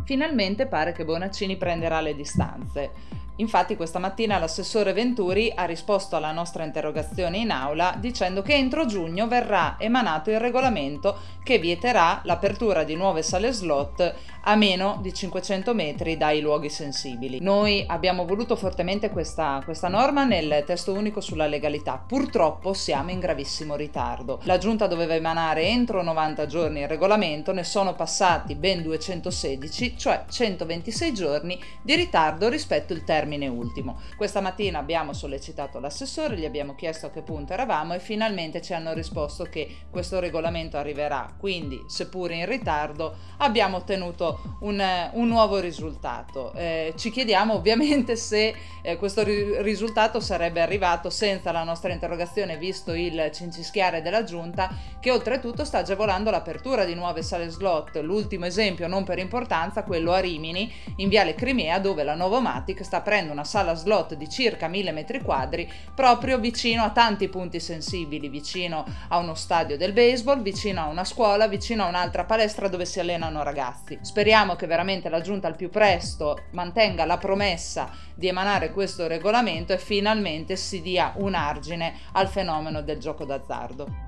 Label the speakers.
Speaker 1: Finalmente pare che Bonaccini prenderà le distanze. Infatti questa mattina l'assessore Venturi ha risposto alla nostra interrogazione in aula dicendo che entro giugno verrà emanato il regolamento che vieterà l'apertura di nuove sale slot a meno di 500 metri dai luoghi sensibili. Noi abbiamo voluto fortemente questa norma nel testo unico sulla legalità. Purtroppo siamo in gravissimo ritardo. La Giunta doveva emanare entro 90 giorni il regolamento, ne sono passati ben 216, cioè 126 giorni di ritardo rispetto al termine ultimo. Questa mattina abbiamo sollecitato l'assessore, gli abbiamo chiesto a che punto eravamo e finalmente ci hanno risposto che questo regolamento arriverà, quindi seppur in ritardo abbiamo ottenuto un nuovo risultato. Ci chiediamo ovviamente se questo risultato sarebbe arrivato senza la nostra interrogazione, visto il cincischiare della Giunta, che oltretutto sta agevolando l'apertura di nuove sale slot. L'ultimo esempio, non per importanza, quello a Rimini in Viale Crimea, dove la Novomatic sta aprendo una sala slot di circa 1000 metri quadri proprio vicino a tanti punti sensibili, vicino a uno stadio del baseball, vicino a una scuola, vicino a un'altra palestra dove si allenano ragazzi. Speriamo che veramente la Giunta al più presto mantenga la promessa di emanare questo regolamento e finalmente si dia un argine al fenomeno del gioco d'azzardo.